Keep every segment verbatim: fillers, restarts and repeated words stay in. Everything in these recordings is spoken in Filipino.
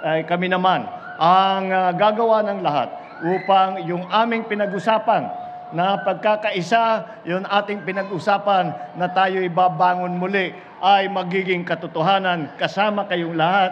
ay kami naman ang uh, gagawa ng lahat upang yung aming pinag-usapan na pagkakaisa, yung ating pinag-usapan na tayo ibabangon muli ay magiging katotohanan kasama kayong lahat.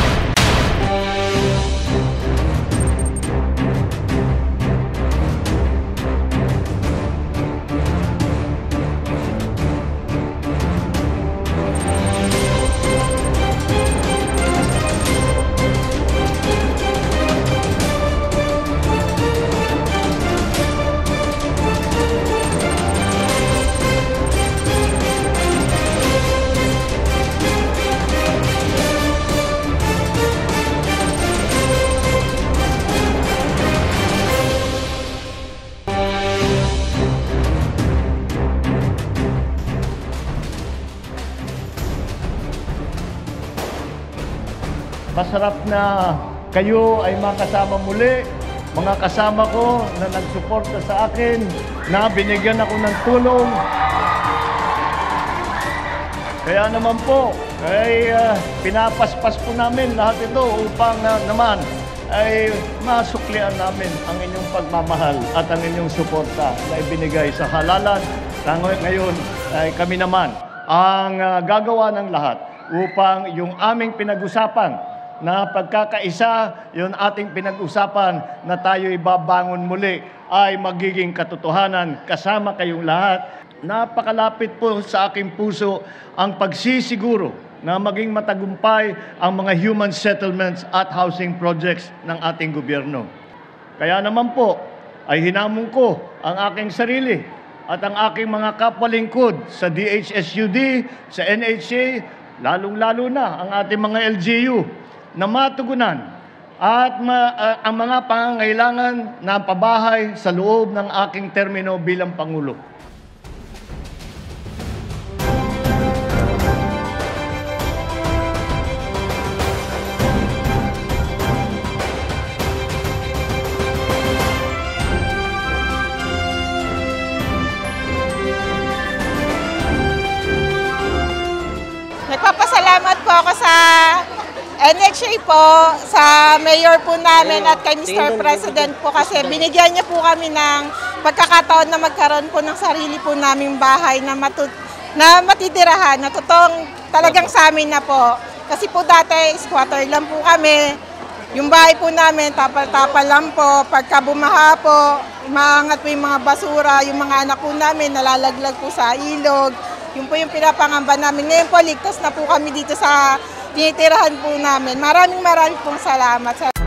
Masarap na kayo ay makasama muli, mga kasama ko na nagsuporta sa akin, na binigyan ako ng tulong. Kaya naman po, ay uh, pinapaspas po namin lahat ito upang uh, naman ay masuklian namin ang inyong pagmamahal at ang inyong suporta na ibinigay sa halalan. Ngayon ay kami naman ang uh, gagawa ng lahat upang yung aming pinag-usapan na pagkakaisa, yung ating pinag-usapan na tayo ibabangon muli ay magiging katotohanan kasama kayong lahat. Napakalapit po sa aking puso ang pagsisiguro na maging matagumpay ang mga human settlements at housing projects ng ating gobyerno. Kaya naman po ay hinamon ko ang aking sarili at ang aking mga kapwalingkod sa D H S U D, sa N H A, lalong-lalo na ang ating mga L G U, na matugunan at ma, uh, ang mga pangangailangan na pabahay sa loob ng aking termino bilang Pangulo. Nagpapasalamat po ako sa N H A po, sa mayor po namin at kay Mister President po kasi binigyan niya po kami ng pagkakataon na magkaroon po ng sarili po naming bahay na, matut na matitirahan, na totoong talagang sa amin na po. Kasi po dati, squatter lang po kami. Yung bahay po namin, tapal-tapal lang po. Pagka bumaha po, maangat po yung mga basura, yung mga anak po namin nalalaglag po sa ilog. Yun po yung pinapangamba namin. Ngayon po, ligtas na po kami dito sa tinitirahan po namin. Maraming maraming pong salamat.